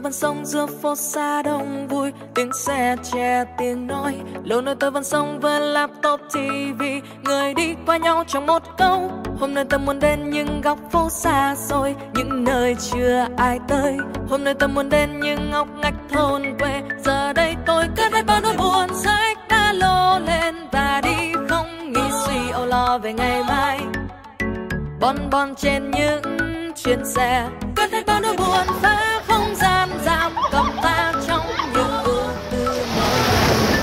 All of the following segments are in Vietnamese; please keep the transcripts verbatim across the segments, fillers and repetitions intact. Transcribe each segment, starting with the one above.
vẫn sống giữa phố xa đông vui, tiếng xe che tiếng nói. Lâu nay tôi vẫn sống với laptop ti vi, người đi qua nhau trong một câu. Hôm nay tôi muốn đến những góc phố xa xôi, những nơi chưa ai tới. Hôm nay tôi muốn đến những ngóc ngách thôn quê. Giờ đây tôi cất hết bao nỗi buồn, xách ba lô lên và đi, không nghĩ suy âu lo về ngày mai. Bon bon trên những chuyến xe, cất hết bao nỗi buồn, phá không gian giam cầm ta trong những ưu tư mỗi ngày.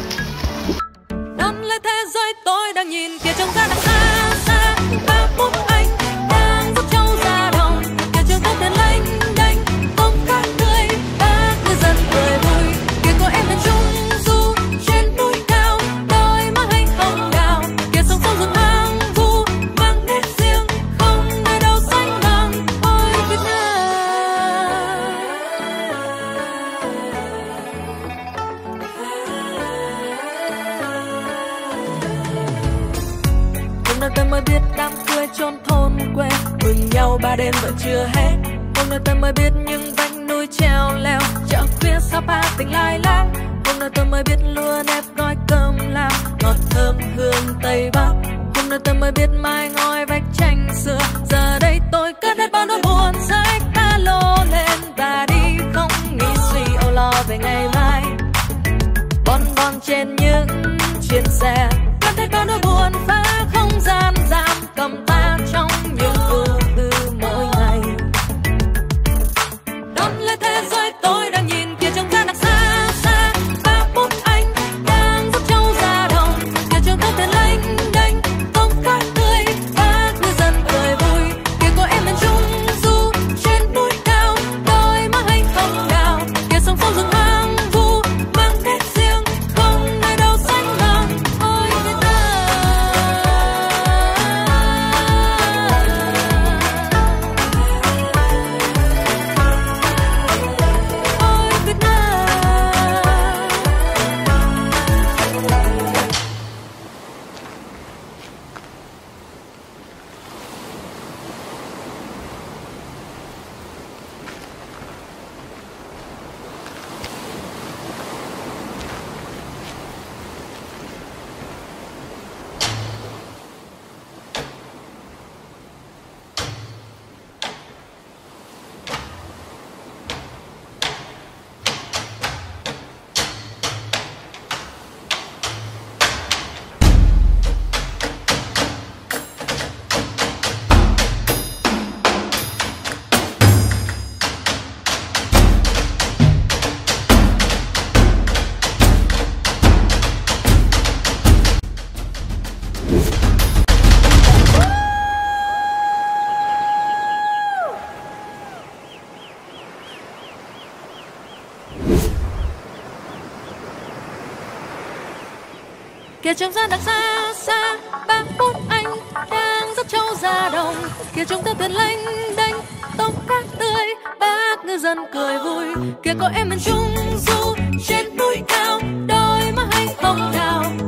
Đón lấy thế giới tôi đang nhìn kia trông ra đằng xa xa, ba bút anh đang dắt trâu ra đồng. Kia trường tóc đèn lênh đênh, bông cát tươi, bác ngư dân cười vui. Kia có em bên trung du trên núi cao, đôi má hay hồng đào. Kia sông sâu rừng hoang vu mang nét riêng, không nơi đâu sánh bằng ôi Việt Nam. Hôm nay tôi mới biết đám cưới chốn thôn quê, mừng nhau ba đêm vẫn chưa hết. Hôm nay tôi mới biết những vách núi treo leo, chợ khuya Sapa tình lai láng. Hôm nay tôi mới biết lúa nếp gói cơm lam, ngọt thơm hương Tây Bắc. Hôm nay tôi mới biết mái ngói vách tranh xưa. Giờ đây tôi cất hết bao nỗi buồn, xách ba lô lên và đi, không nghĩ suy âu lo về ngày mai. Bon bon trên những chuyến xe, cất hết bao nỗi buồn, phá không gian giam cầm ta trong những ưu tư mỗi ngày. Đón lấy thế giới tôi đang nhìn kia trông ra đằng xa xa, ba bút anh đang dắt trâu ra đồng. Kia trường tóc đèn lênh đênh, bông cát tươi, bác ngư dân cười vui. Kia có em bên trung du trên núi cao, đôi má hay hồng đào. Kia sông sâu rừng hoang vu mang nét riêng, không nơi đâu sánh bằng ôi Việt Nam. Ôi Việt Nam. Kia trông ra đằng xa xa, ba bút anh đang dắt trâu ra đồng. Kia trông tóc đèn lênh đênh, tóc cát tươi, bác ngư dân cười vui. Kia có em bên trung du trên núi cao, đôi má hay hồng đào.